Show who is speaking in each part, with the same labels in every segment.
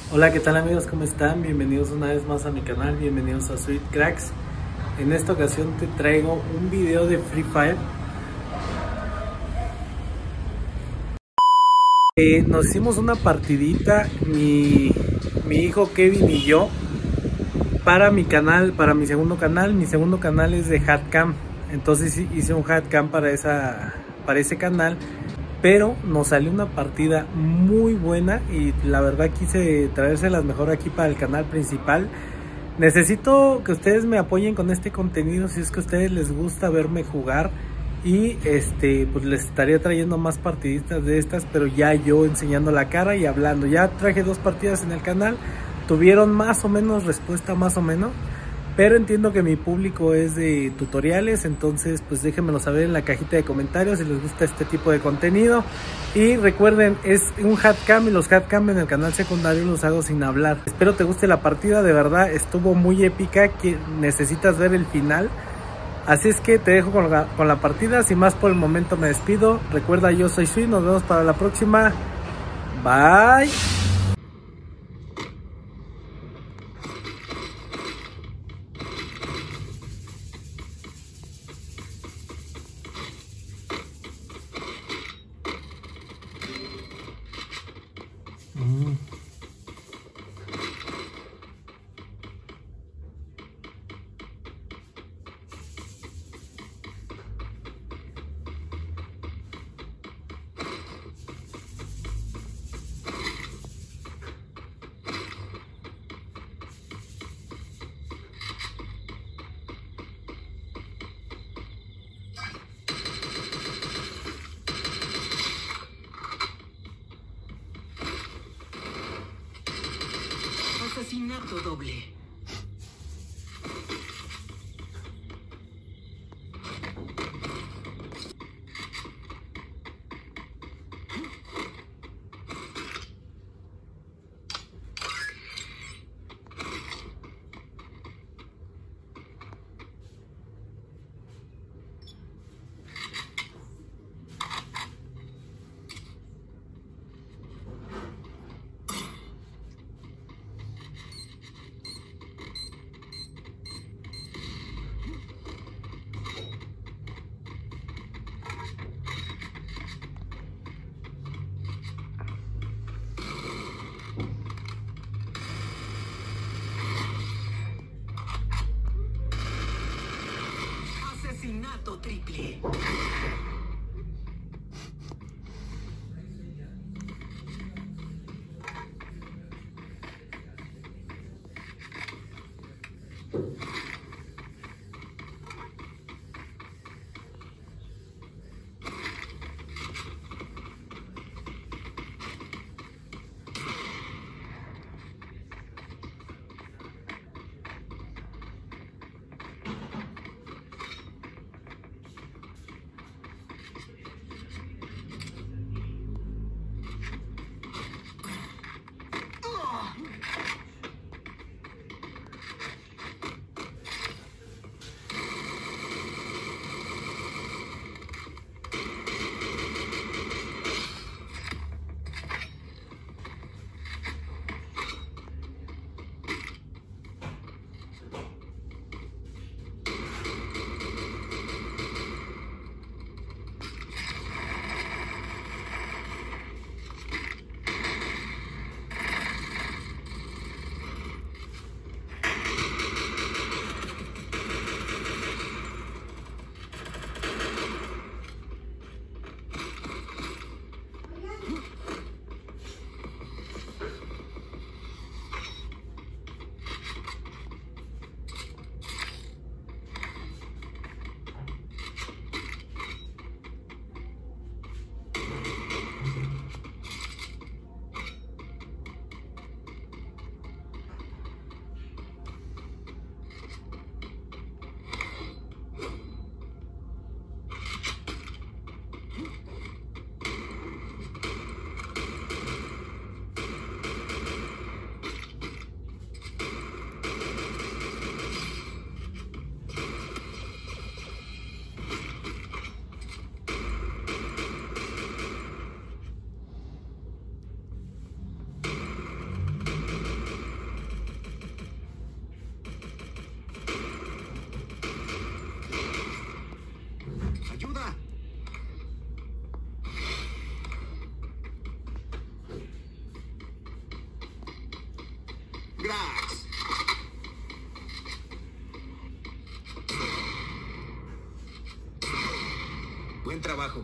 Speaker 1: Hola, ¿qué tal amigos? ¿Cómo están? Bienvenidos una vez más a mi canal, bienvenidos a Sweet Cracks. En esta ocasión te traigo un video de Free Fire. Nos hicimos una partidita, mi hijo Kevin y yo, para mi canal, para mi segundo canal. Mi segundo canal es de Hatcam, entonces hice un Hatcam para ese canal. Pero nos salió una partida muy buena y la verdad quise traérselas mejor aquí para el canal principal. Necesito que ustedes me apoyen con este contenido si es que a ustedes les gusta verme jugar. Y pues les estaría trayendo más partiditas de estas, pero ya yo enseñando la cara y hablando. Ya traje 2 partidas en el canal, tuvieron más o menos respuesta, más o menos. Pero entiendo que mi público es de tutoriales, entonces pues déjenmelo saber en la cajita de comentarios si les gusta este tipo de contenido. Y recuerden, es un Hatcam y los Hatcam en el canal secundario los hago sin hablar. Espero te guste la partida, de verdad estuvo muy épica, que necesitas ver el final. Así es que te dejo con la partida, sin más por el momento me despido. Recuerda, yo soy Sui, nos vemos para la próxima. Bye.
Speaker 2: Asesinato doble. Asesinato triple. Grax. Buen trabajo.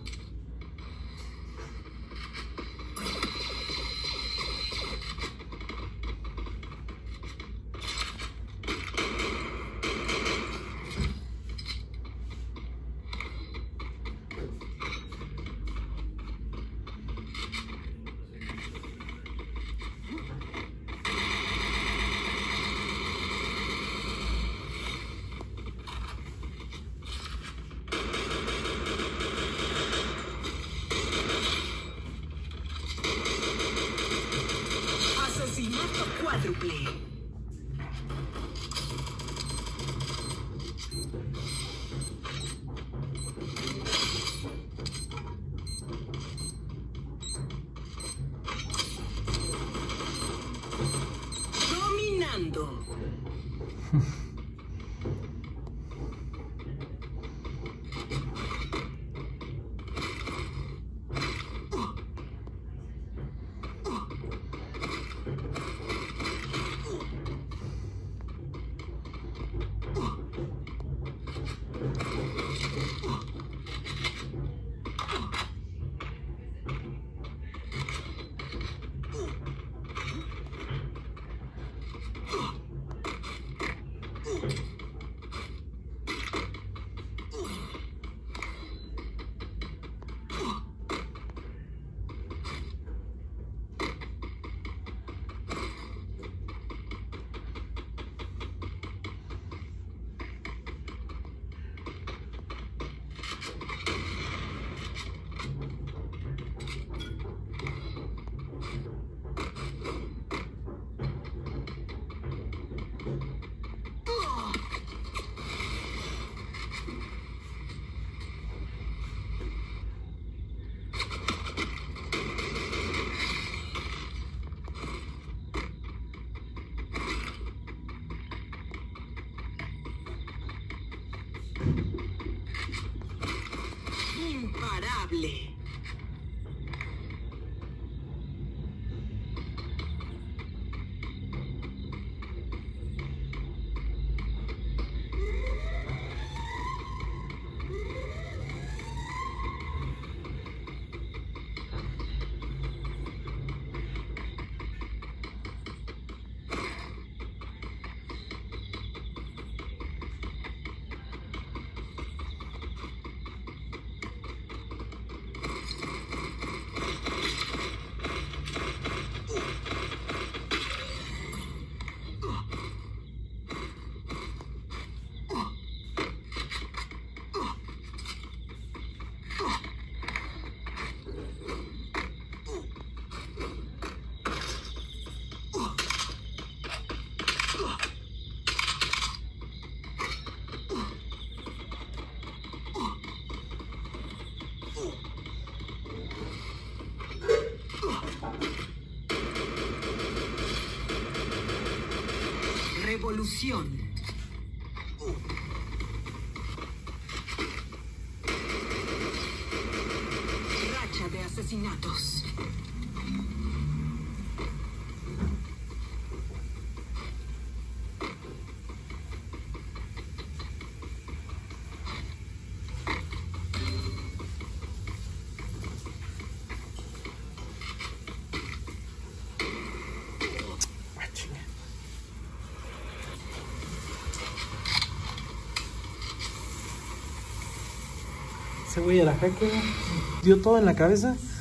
Speaker 2: Asesinato cuádruple. Dominando. Imparable. Revolución. Racha de asesinatos.
Speaker 1: Ese güey era hacker, dio todo en la cabeza.